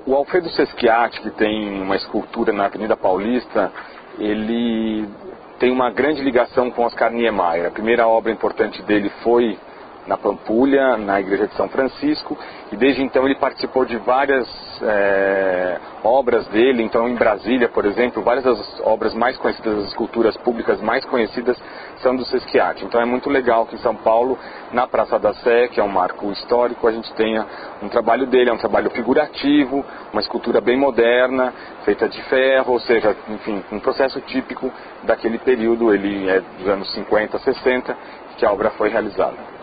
O Alfredo Seschiatti, que tem uma escultura na Avenida Paulista, ele tem uma grande ligação com Oscar Niemeyer. A primeira obra importante dele foi na Pampulha, na Igreja de São Francisco, e desde então ele participou de várias obras dele. Então, em Brasília, por exemplo, várias das obras mais conhecidas, as esculturas públicas mais conhecidas, são do Seschiatti. Então é muito legal que em São Paulo, na Praça da Sé, que é um marco histórico, a gente tenha um trabalho dele. É um trabalho figurativo, uma escultura bem moderna, feita de ferro, ou seja, enfim, um processo típico daquele período. Ele é dos anos 50, 60, que a obra foi realizada.